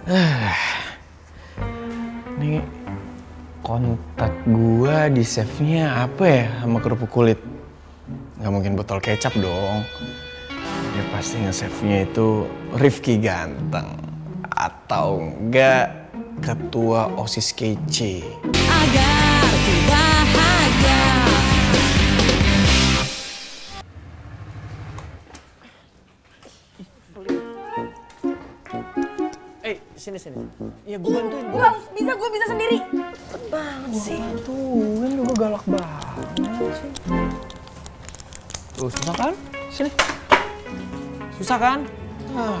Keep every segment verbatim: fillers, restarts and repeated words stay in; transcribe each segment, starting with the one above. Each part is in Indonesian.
Nih kontak gua di save-nya apa ya sama kerupuk kulit? Gak mungkin botol kecap dong. Dia pasti nge-save-nya itu Rifki Ganteng. Atau enggak ketua OSIS kece. Agar ku bahagia. Eh, sini sini. Iya, gue bantuin. Gue harus bisa, gue bisa sendiri. Banget sih. Bantuin juga galak banget sih. Tuh, susah kan? Sini. Susah kan? Ah.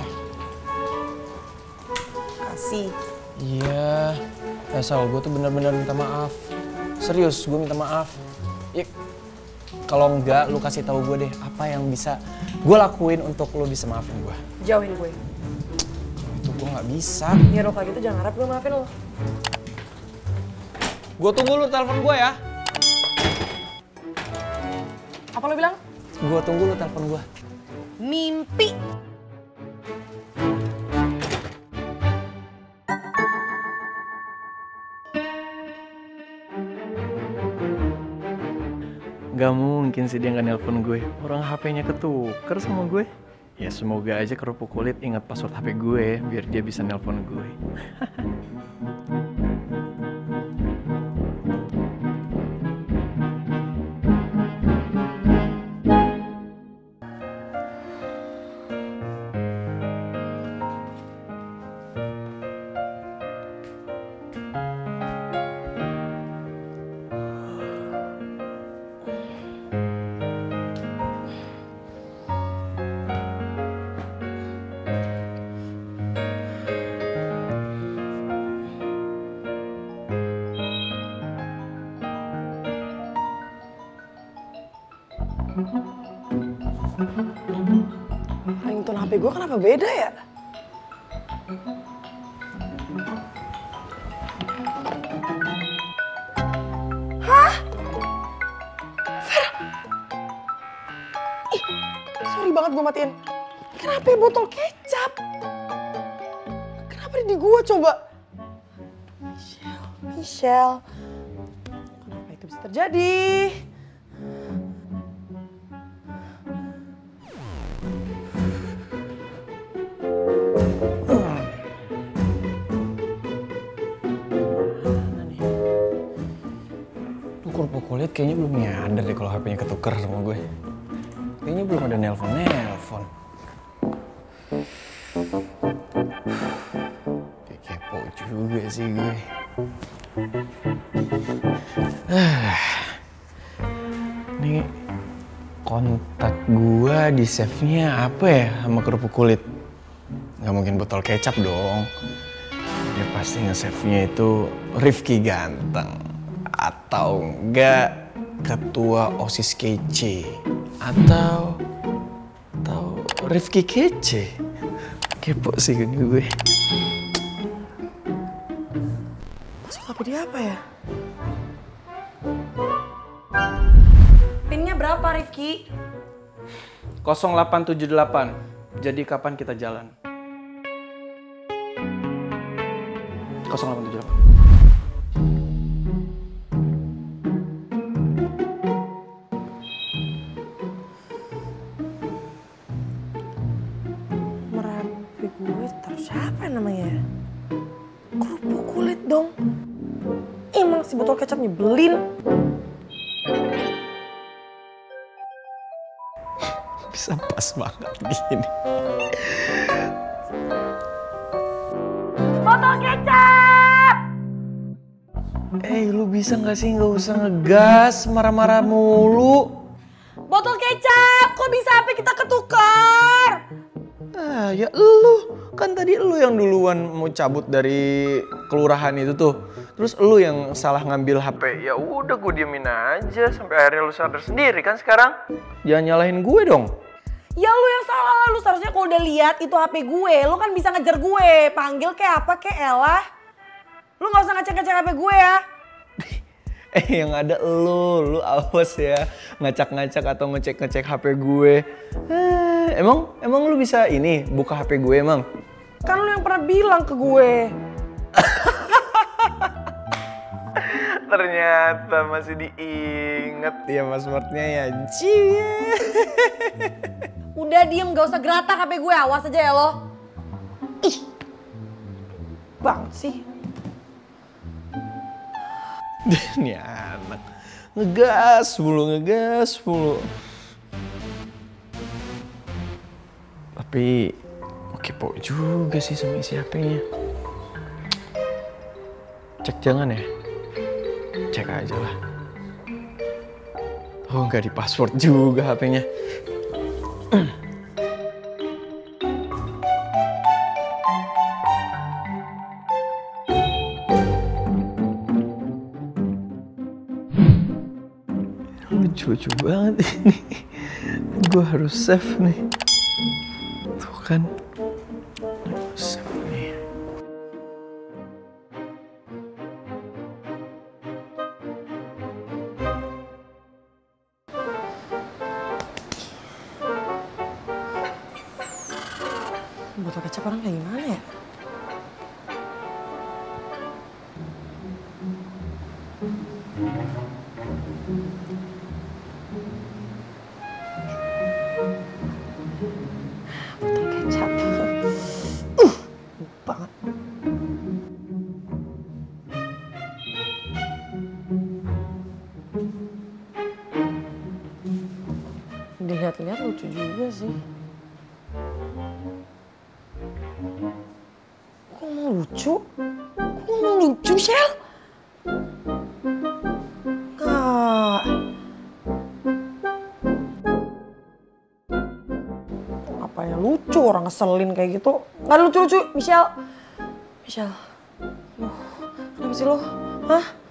Kasih. Iya. Asal gue tuh bener-bener minta maaf. Serius, gue minta maaf. Ya, kalau enggak, lu kasih tahu gue deh apa yang bisa gue lakuin untuk lu bisa maafin gue. Jauhin gue. Itu gue nggak bisa. Ya lo kayak gitu jangan harap gue maafin lo. Gue tunggu lu telepon gue ya. Apa lo bilang? Gue tunggu lu telepon gue. Mimpi. Gak mungkin sih dia nggak nelpon gue. Orang H P-nya ketuker sama gue. Ya semoga aja kerupuk kulit ingat password H P gue biar dia bisa nelpon gue. Ringtone H P gue kenapa beda ya? Hah? Vera? Ih, sorry banget gue matiin. Kenapa ya botol kecap? Kenapa di gue coba? Michelle, Michelle. Kenapa itu bisa terjadi? Kerupuk kulit kayaknya belum nyadar deh kalau H P-nya ketuker sama gue. Kayaknya belum ada nelpon-nelpon. Kayak kepo juga sih gue. Nih kontak gue di save-nya apa ya sama kerupuk kulit? Gak mungkin botol kecap dong. Dia pasti nge-save-nya itu Rifki Ganteng. Atau enggak ketua OSIS kece. Atau atau Rifki kece. Kepo sih gue. Masuk H P dia apa ya? Pinnya berapa Rifki? nol delapan tujuh delapan. Jadi kapan kita jalan? nol delapan tujuh delapan. Merapi gue taruh siapa namanya? Kerupuk kulit dong. Emang si botol kecap nyebelin. Bisa pas banget gini. Botol kecap! Eh, lu bisa nggak sih nggak usah ngegas, marah-marah mulu. Botol kecap, kok bisa H P kita ketukar? Ah, ya lu. Kan tadi lu yang duluan mau cabut dari kelurahan itu tuh. Terus lu yang salah ngambil H P. Ya udah gue diemin aja sampai akhirnya lu sadar sendiri kan sekarang. Jangan nyalahin gue dong. Ya lu yang salah lah, lu seharusnya kalau udah lihat itu H P gue, lu kan bisa ngejar gue, panggil kayak apa kayak Ella. Lu gak usah ngecek-ngecek H P gue ya. Eh yang ada lu, lu awas ya ngacak-ngacak atau ngecek-ngecek H P gue. Eh, emang emang lu bisa ini buka H P gue emang? Kan lu yang pernah bilang ke gue. Ternyata masih diinget ya passwordnya ya. Cie. Udah diem, gak usah geratak H P gue, awas aja ya lo. Ih, banget sih. Ini anak ngegas mulu, ngegas mulu. Tapi kepo juga sih sama isi H P-nya. Cek jangan ya? Cek aja lah. Oh, nggak di password juga H P-nya. Lucu-lucu banget ini. Gue harus save nih. Tuh kan. Save nih. Botol kecap orang kayak gimana ya? Botol kecap. Uh, banget. Dilihat-lihat lucu juga sih. Kok ngomong lucu? Kok ngomong lucu, Shell? Nggak. Apanya lucu, orang ngeselin kayak gitu. Nggak lucu-lucu, Michelle. Michelle. Loh, kenapa sih lo? Hah?